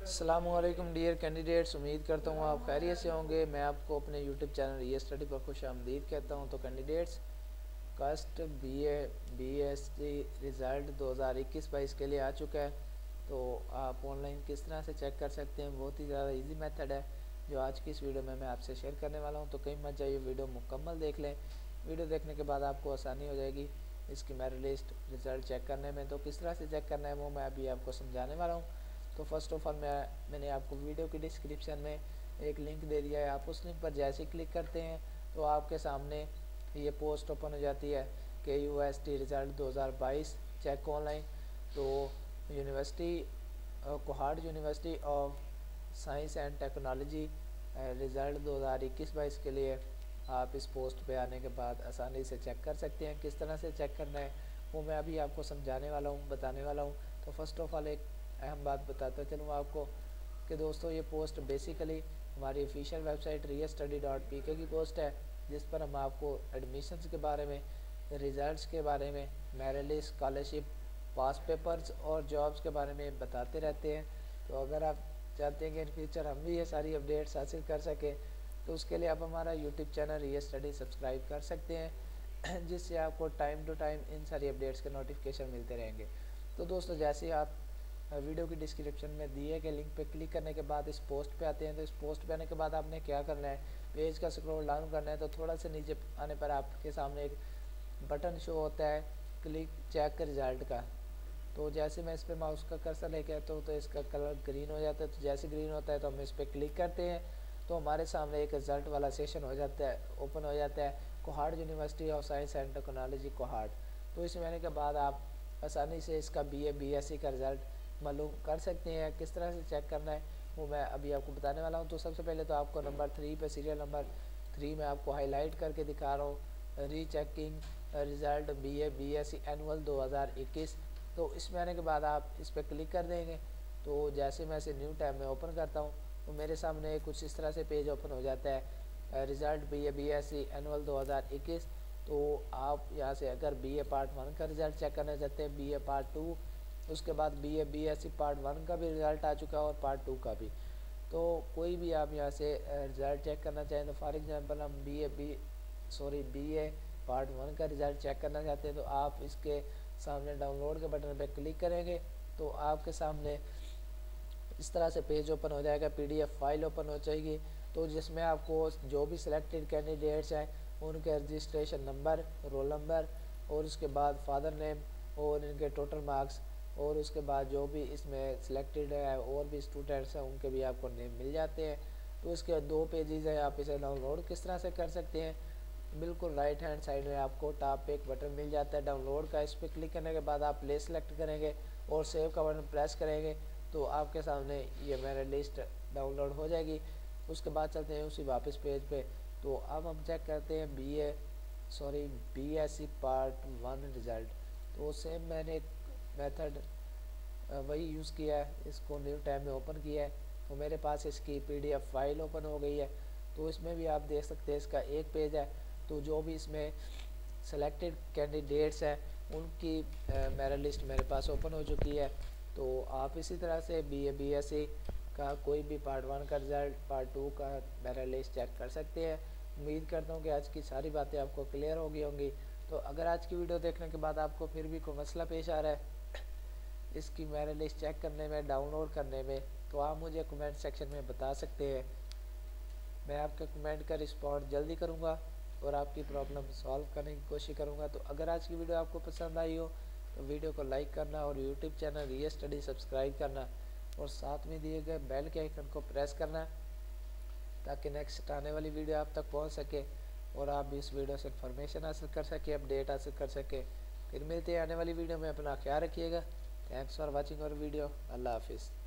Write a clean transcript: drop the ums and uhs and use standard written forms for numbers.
अस्सलामुअलैकुम dear candidates, उम्मीद करता हूँ आप खैरियत से होंगे। मैं आपको अपने यूट्यूब चैनल ये स्टडी पर खुश आमदीद कहता हूँ। तो कैंडिडेट्स, कास्ट बीएससी रिज़ल्ट 2021-22 के लिए आ चुका है। तो आप ऑनलाइन किस तरह से चेक कर सकते हैं, बहुत ही ज़्यादा इजी मेथड है जो आज की इस वीडियो में मैं आपसे शेयर करने वाला हूँ। तो कहीं मत जाइए, वीडियो मुकम्मल देख लें। वीडियो देखने के बाद आपको आसानी हो जाएगी इसकी मेरिट लिस्ट रिज़ल्ट चेक करने में। तो किस तरह से चेक करना है वो मैं अभी आपको समझाने वाला हूँ। तो फर्स्ट ऑफ ऑल मैंने आपको वीडियो की डिस्क्रिप्शन में एक लिंक दे दिया है। आप उस लिंक पर जैसे ही क्लिक करते हैं तो आपके सामने ये पोस्ट ओपन हो जाती है कि यूएसटी रिज़ल्ट 2022 चेक ऑनलाइन। तो university Kohat university of science and technology result 2021-22 के लिए आप इस पोस्ट पे आने के बाद आसानी से चेक कर सकते हैं। किस तरह से चेक करना है वो मैं अभी आपको समझाने वाला हूँ, बताने वाला हूँ। तो फर्स्ट ऑफ ऑल एक अहम बात बताता चलूँ आपको कि दोस्तों ये पोस्ट बेसिकली हमारी ऑफिशियल वेबसाइट restudy.pk की पोस्ट है, जिस पर हम आपको एडमिशन्स के बारे में, रिज़ल्ट्स के बारे में, merit list, scholarship, past papers और जॉब्स के बारे में बताते रहते हैं। तो अगर आप चाहते हैं कि इन फ्यूचर हम भी ये सारी अपडेट्स हासिल कर सकें तो उसके लिए आप हमारा यूट्यूब चैनल ये स्टडी सब्सक्राइब कर सकते हैं, जिससे आपको टाइम टू टाइम इन सारी अपडेट्स के नोटिफिकेशन मिलते रहेंगे। तो दोस्तों, जैसे ही आप वीडियो की डिस्क्रिप्शन में दिए गए लिंक पे क्लिक करने के बाद इस पोस्ट पे आते हैं, तो इस पोस्ट पे आने के बाद आपने क्या करना है, पेज का स्क्रॉल डाउन करना है। तो थोड़ा सा नीचे आने पर आपके सामने एक बटन शो होता है क्लिक चेक रिज़ल्ट का। तो जैसे मैं इस पर माउस का कर्सर लेके आता हूँ तो इसका कलर ग्रीन हो जाता है। तो जैसे ग्रीन होता है तो हम इस पर क्लिक करते हैं तो हमारे सामने एक रिज़ल्ट वाला सेशन हो जाता है, ओपन हो जाता है, Kohat university of science and technology Kohat. तो इसमें आने के बाद आप आसानी से इसका बीएससी का रिज़ल्ट मालूम कर सकते हैं। किस तरह से चेक करना है वो मैं अभी आपको बताने वाला हूँ। तो सबसे पहले तो आपको नंबर 3 पे, सीरियल नंबर 3 में आपको हाईलाइट करके दिखा रहा हूँ, रीचेकिंग रिज़ल्ट बीएससी एनुअल 2021। तो इसमें आने के बाद आप इस पर क्लिक कर देंगे। तो जैसे मैं इसे न्यू टैब में ओपन करता हूँ तो मेरे सामने कुछ इस तरह से पेज ओपन हो जाता है, रिज़ल्ट बीएससी एनुअल 2021। तो आप यहाँ से अगर बीए पार्ट 1 का रिज़ल्ट चेक करना चाहते हैं, बीए पार्ट 2, उसके बाद बीएससी पार्ट 1 का भी रिज़ल्ट आ चुका है और पार्ट 2 का भी। तो कोई भी आप यहाँ से रिज़ल्ट चेक करना चाहें, तो फॉर एग्जांपल हम बीए पार्ट 1 का रिज़ल्ट चेक करना चाहते हैं तो आप इसके सामने डाउनलोड के बटन पे क्लिक करेंगे तो आपके सामने इस तरह से पेज ओपन हो जाएगा, पीडीएफ फाइल ओपन हो जाएगी। तो जिसमें आपको जो भी सिलेक्टेड कैंडिडेट्स हैं उनके रजिस्ट्रेशन नंबर, रोल नंबर और उसके बाद फादर नेम और इनके टोटल मार्क्स, और उसके बाद जो भी इसमें सिलेक्टेड है और भी स्टूडेंट्स हैं उनके भी आपको नेम मिल जाते हैं। तो इसके 2 पेजेस हैं, आप इसे डाउनलोड किस तरह से कर सकते हैं, बिल्कुल राइट हैंड साइड में आपको टॉप पे एक बटन मिल जाता है डाउनलोड का। इस पर क्लिक करने के बाद आप प्ले सेलेक्ट करेंगे और सेव का बटन प्रेस करेंगे तो आपके सामने ये मेरिट लिस्ट डाउनलोड हो जाएगी। उसके बाद चलते हैं उसी वापस पेज पे। तो अब हम चेक करते हैं बीएससी पार्ट 1 रिज़ल्ट। तो सेम मैंने मेथड वही यूज़ किया है, इसको न्यू टैब में ओपन किया है तो मेरे पास इसकी पीडीएफ फाइल ओपन हो गई है। तो इसमें भी आप देख सकते हैं इसका एक पेज है। तो जो भी इसमें सेलेक्टेड कैंडिडेट्स हैं उनकी मेरिट लिस्ट मेरे पास ओपन हो चुकी है। तो आप इसी तरह से बीएससी का कोई भी पार्ट 1 का रिज़ल्ट, पार्ट 2 का मेरिट लिस्ट चेक कर सकते हैं। उम्मीद करता हूँ कि आज की सारी बातें आपको क्लियर हो गई होंगी। तो अगर आज की वीडियो देखने के बाद आपको फिर भी कोई मसला पेश आ रहा है इसकी मेरिट लिस्ट चेक करने में, डाउनलोड करने में, तो आप मुझे कमेंट सेक्शन में बता सकते हैं। मैं आपके कमेंट का रिस्पॉन्ड जल्दी करूँगा और आपकी प्रॉब्लम सॉल्व करने की कोशिश करूँगा। तो अगर आज की वीडियो आपको पसंद आई हो तो वीडियो को लाइक करना और यूट्यूब चैनल ये स्टडी सब्सक्राइब करना और साथ में दिए गए बेल के आइकन को प्रेस करना ताकि नेक्स्ट आने वाली वीडियो आप तक पहुंच सके और आप भी इस वीडियो से इन्फॉर्मेशन हासिल कर सके, अपडेट हासिल कर सके। फिर मिलते हैं आने वाली वीडियो में, अपना ख्याल रखिएगा। थैंक्स फॉर वॉचिंग और वीडियो। अल्लाह हाफिज़।